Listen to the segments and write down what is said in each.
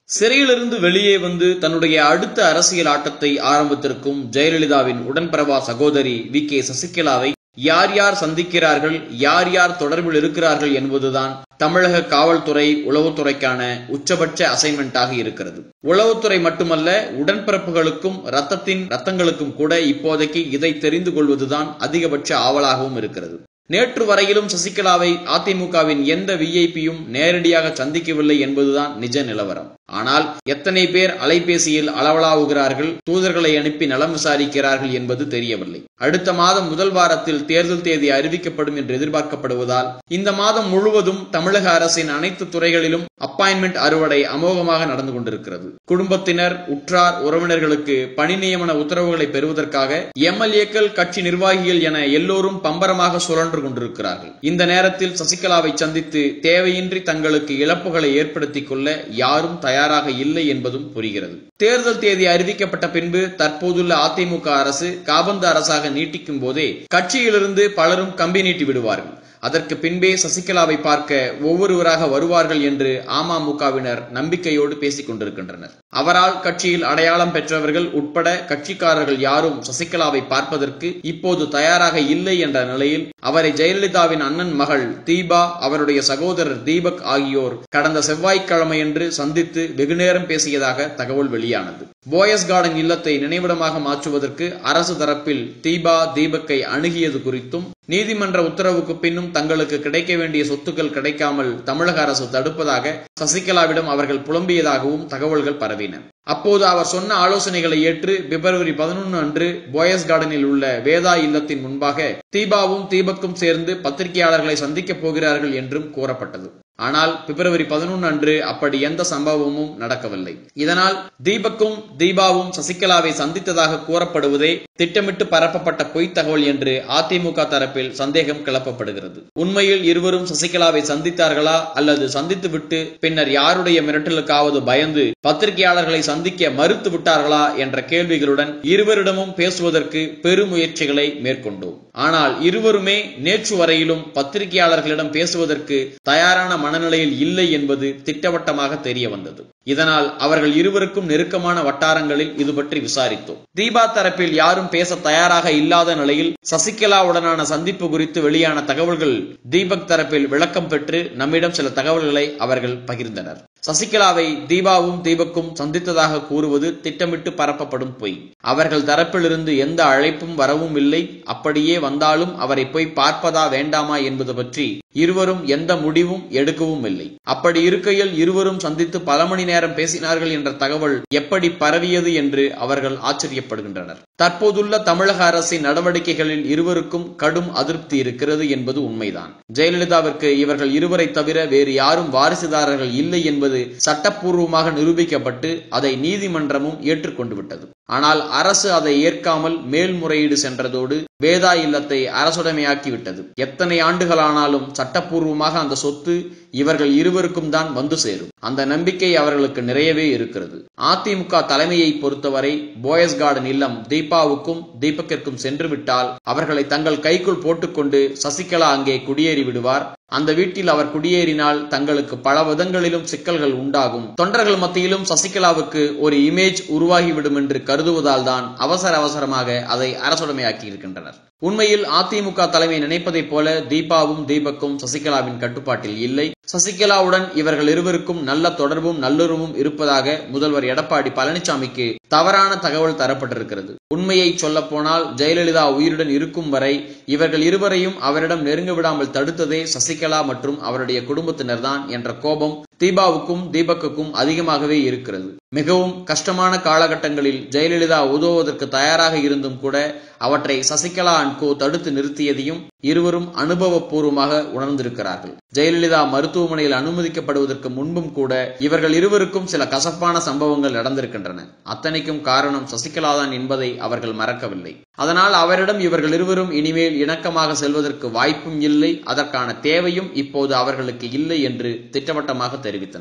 சிறையிலிருந்து வெளியே வந்து தன்னுடைய அடுத்த அரசியல் ஆட்டத்தை ஆரம்பித்திருக்கும் ஜெயலலிதாவின் உடன்பிறவா சகோதரி வி.கே. சசிகலாவை யார் யார் சந்திக்கிறார்கள், யார் யார் தொடர்பில் இருக்கிறார்கள் என்பதுதான் தமிழக காவல்துறை, உளவுத்துறைக்கான உச்சபட்ச அசைன்மெண்டாக இருக்கிறது. உளவுத்துறை மட்டுமல்ல, உடன்பிறப்புகளுக்கும் ரத்தங்களுக்கும் கூட இப்போதைக்கு இதை தெரிந்து கொள்வதுதான் அதிகபட்ச ஆவலாகவும் இருக்கிறது. நேற்று வரையிலும் சசிகலாவை அதிமுகவின் எந்த விஐபியும் நேரடியாக சந்திக்கவில்லை என்பதுதான் நிஜ நிலவரம். ஆனால் எத்தனை பேர் அலைபேசியில் அளவலாவுகிறார்கள், தூதர்களை அனுப்பி நலம் விசாரிக்கிறார்கள் என்பது தெரியவில்லை. அடுத்த மாதம் முதல் வாரத்தில் தேர்தல் தேதி அறிவிக்கப்படும் என்று எதிர்பார்க்கப்படுவதால் இந்த மாதம் முழுவதும் தமிழக அரசின் அனைத்து துறைகளிலும் அப்பாயின்மெண்ட் அறுவடை அமோகமாக நடந்து கொண்டிருக்கிறது. குடும்பத்தினர், உற்றார் உறவினர்களுக்கு பணி நியமன உத்தரவுகளை பெறுவதற்காக எம்எல்ஏக்கள், கட்சி நிர்வாகிகள் என எல்லோரும் பம்பரமாக சுழன்று கொண்டிருக்கிறார்கள். இந்த நேரத்தில் சசிகலாவை சந்தித்து தேவையின்றி தங்களுக்கு இழப்புகளை ஏற்படுத்திக் கொள்ள யாரும் தயாராக இல்லை என்பதும் புரிகிறது. தேர்தல் தேதி அறிவிக்கப்பட்ட பின்பு தற்போதுள்ள அதிமுக அரசு காபந்து அரசாக நீட்டிக்கும் போதே கட்சியிலிருந்து பலரும் கம்பி நீட்டி விடுவார்கள். அதற்கு பின்பே சசிகலாவை பார்க்க ஒவ்வொருவராக வருவார்கள் என்று அமமுகவினர் நம்பிக்கையோடு பேசிக் கொண்டிருக்கின்றனர். அவரால் கட்சியில் அடையாளம் பெற்றவர்கள் உட்பட கட்சிக்காரர்கள் யாரும் சசிகலாவை பார்ப்பதற்கு இப்போது தயாராக இல்லை என்ற நிலையில் அவரை ஜெயலலிதாவின் அண்ணன் மகள் தீபா, அவருடைய சகோதரர் தீபக் ஆகியோர் கடந்த செவ்வாய்க்கிழமையன்று சந்தித்து வெகுநேரம் பேசியதாக தகவல் வெளியானது. போயஸ் கார்டன் இல்லத்தை நினைவிடமாக மாற்றுவதற்கு அரசு தரப்பில் தீபா, தீபக்கை அணுகியது குறித்தும், நீதிமன்ற உத்தரவுக்கு பின்னும் தங்களுக்கு கிடைக்க வேண்டிய சொத்துக்கள் கிடைக்காமல் தமிழக அரசு தடுப்பதாக சசிகலாவிடம் அவர்கள் புலம்பியதாகவும் தகவல்கள் பரவின. அப்போது அவர் சொன்ன ஆலோசனைகளை ஏற்று பிப்ரவரி 11 அன்று போயஸ் கார்டனில் உள்ள வேதா இல்லத்தின் முன்பாக தீபாவும் தீபக்கும் சேர்ந்து பத்திரிகையாளர்களை சந்திக்கப் போகிறார்கள் என்றும் கூறப்பட்டது. ஆனால் பிப்ரவரி 11 அன்று அப்படி எந்த சம்பவமும் நடக்கவில்லை. இதனால் தீபக்கும் தீபாவும் சசிகலாவை சந்தித்ததாக கூறப்படுவதே திட்டமிட்டு பரப்பப்பட்ட பொய்த் தகவல் என்று அதிமுக தரப்பில் சந்தேகம் கிளப்பப்படுகிறது. உண்மையில் இருவரும் சசிகலாவை சந்தித்தார்களா அல்லது சந்தித்துவிட்டு பின்னர் யாருடைய மிரட்டலுக்காவது பயந்து பத்திரிகையாளர்களை சந்திக்க மறுத்து விட்டார்களா என்ற கேள்விகளுடன் இருவரிடமும் பேசுவதற்கு பெருமுயற்சிகளை மேற்கொண்டோம். ஆனால் இருவருமே நேற்று வரையிலும் பத்திரிகையாளர்களிடம் பேசுவதற்கு தயாரான மனநிலையில் இல்லை என்பது திட்டவட்டமாக தெரிய வந்தது. இதனால் அவர்கள் இருவருக்கும் நெருக்கமான வட்டாரங்களில் இது பற்றி விசாரித்தோம். தீபா தரப்பில் யாரும் பேச தயாராக இல்லாத நிலையில் சசிகலாவுடனான சந்திப்பு குறித்து வெளியான தகவல்கள் தீபக் தரப்பில் விளக்கம் பெற்று நம்மிடம் சில தகவல்களை அவர்கள் பகிர்ந்தனர். சசிகலாவை தீபாவும் தீபக்கும் சந்தித்ததாக கூறுவது திட்டமிட்டு பரப்பப்படும் பொய். அவர்கள் தரப்பிலிருந்து எந்த அழைப்பும் வரவும் இல்லை. அப்படியே வந்தாலும் அவரை போய் பார்ப்பதா வேண்டாமா என்பது பற்றி இருவரும் எந்த முடிவும் எடுக்கவும் இல்லை. அப்படி இருக்கையில் இருவரும் சந்தித்து பல மணி நேரம் பேசினார்கள் என்ற தகவல் எப்படி பரவியது என்று அவர்கள் ஆச்சரியப்படுகின்றனர். தற்போதுள்ள தமிழக அரசின் நடவடிக்கைகளில் இருவருக்கும் கடும் அதிருப்தி இருக்கிறது என்பது உண்மைதான். ஜெயலலிதாவிற்கு இவர்கள் இருவரை தவிர வேறு யாரும் வாரிசுதாரர்கள் இல்லை என்பது சட்டப்பூர்வமாக நிரூபிக்கப்பட்டு அதை நீதிமன்றமும் ஏற்றுக்கொண்டு விட்டது. ஆனால் அரசு அதை ஏற்காமல் மேல்முறையீடு சென்றதோடு வேதா இல்லத்தை அரசுடைமையாக்கிவிட்டது. எத்தனை ஆண்டுகளானாலும் சட்டப்பூர்வமாக அந்த சொத்து இவர்கள் இருவருக்கும் தான் வந்து சேரும். அந்த நம்பிக்கை அவர்களுக்கு நிறையவே இருக்கிறது. அதிமுக தலைமையை பொறுத்தவரை போயஸ் கார்டன் இல்லம் தீபாவுக்கும் தீபக்கிற்கும் சென்று விட்டால் அவர்களை தங்கள் கைக்குள் போட்டுக்கொண்டு சசிகலா அங்கே குடியேறி விடுவார். அந்த வீட்டில் அவர் குடியேறினால் தங்களுக்கு பல விதங்களிலும் சிக்கல்கள் உண்டாகும். தொண்டர்கள் மத்தியிலும் சசிகலாவுக்கு ஒரு இமேஜ் உருவாகிவிடும் என்று கருதுவதால் தான் அவசரமாக அதை அரசுடைமையாக்கி இருக்கின்றனர். உண்மையில் அதிமுக தலைமை நினைப்பதைப் போல தீபாவும் தீபக்கும் சசிகலாவின் கட்டுப்பாட்டில் இல்லை. சசிகலாவுடன் இவர்கள் இருவருக்கும் நல்ல தொடர்பும் நல்லுறவும் இருப்பதாக முதல்வர் எடப்பாடி பழனிசாமிக்கு தவறான தகவல் தரப்பட்டிருக்கிறது. உண்மையை சொல்ல போனால் ஜெயலலிதா உயிருடன் இருக்கும் வரை இவர்கள் இருவரையும் அவரிடம் நெருங்க விடாமல் தடுத்ததே சசிகலா மற்றும் அவருடைய குடும்பத்தினர் தான் என்ற கோபம் தீபாவுக்கும் தீபக்குக்கும் அதிகமாகவே இருக்கிறது. மிகவும் கஷ்டமான காலகட்டங்களில் ஜெயலலிதா உதவுவதற்கு தயாராக இருந்தும் கூட அவற்றை சசிகலா அண்ட் கோ தடுத்து நிறுத்தியதையும் இருவரும் அனுபவபூர்வமாக உணர்ந்திருக்கிறார்கள். ஜெயலலிதா மருத்துவமனையில் அனுமதிக்கப்படுவதற்கு முன்பும் கூட இவர்கள் இருவருக்கும் சில கசப்பான சம்பவங்கள் நடந்திருக்கின்றன. அத்தனைக்கும் காரணம் சசிகலா தான் என்பதை அவர்கள் மறக்கவில்லை. அதனால் அவரிடம் இவர்கள் இருவரும் இனிமேல் இணக்கமாக செல்வதற்கு வாய்ப்பும் இல்லை, அதற்கான தேவையும் இப்போது அவர்களுக்கு இல்லை என்று திட்டவட்டமாக தெரிவித்தனர்.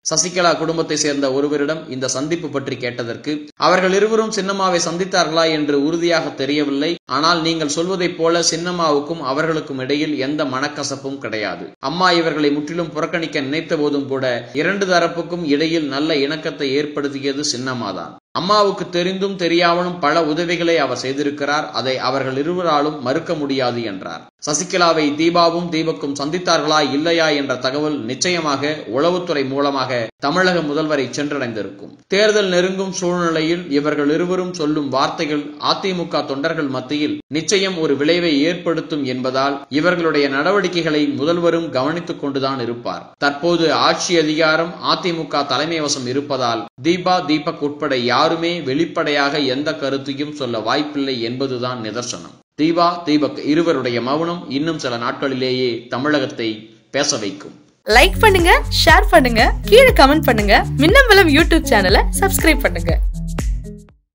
சசிகலா குடும்பத்தை சேர்ந்த ஒருவரிடம் இந்த சந்திப்பு பற்றி கேட்டதற்கு, அவர்கள் இருவரும் சின்னம்மாவை சந்தித்தார்களா என்று உறுதியாக தெரியவில்லை. ஆனால் நீங்கள் சொல்வதைப் போல சின்னம்மாவுக்கும் அவர்களுக்கும் இடையில் எந்த மனக்கசப்பும் கிடையாது. அம்மா இவர்களை முற்றிலும் புறக்கணிக்க நினைத்த போதும் கூட இரண்டு தரப்புக்கும் இடையில் நல்ல இணக்கத்தை ஏற்படுத்தியது சின்னம்மாதான். அம்மாவுக்கு தெரிந்தும் தெரியாமலும் பல உதவிகளை அவர் செய்திருக்கிறார். அதை அவர்கள் இருவராலும் மறுக்க முடியாது என்றார். சசிகலாவை தீபாவும் தீபக்கும் சந்தித்தார்களா இல்லையா என்ற தகவல் நிச்சயமாக உளவுத்துறை மூலமாக தமிழக முதல்வரை சென்றடைந்திருக்கும். தேர்தல் நெருங்கும் சூழ்நிலையில் இவர்கள் இருவரும் சொல்லும் வார்த்தைகள் அதிமுக தொண்டர்கள் மத்தியில் நிச்சயம் ஒரு விளைவை ஏற்படுத்தும் என்பதால் இவர்களுடைய நடவடிக்கைகளை முதல்வரும் கவனித்துக் கொண்டுதான் இருப்பார். தற்போது ஆட்சி அதிகாரம் அதிமுக தலைமை வசம் இருப்பதால் தீபா தீபக் உட்பட யாருமே வெளிப்படையாக எந்த கருத்தையும் சொல்ல வாய்ப்பில்லை என்பதுதான் நிதர்சனம். தீபா தீபக் இருவருடைய மௌனம் இன்னும் சில நாட்களிலேயே தமிழகத்தை பேச வைக்கும். லைக் பண்ணுங்க, ஷேர் பண்ணுங்க, கீழே கமெண்ட் பண்ணுங்க. மின்னம்பலம் யூடியூப் சேனலை சப்ஸ்கிரைப் பண்ணுங்க.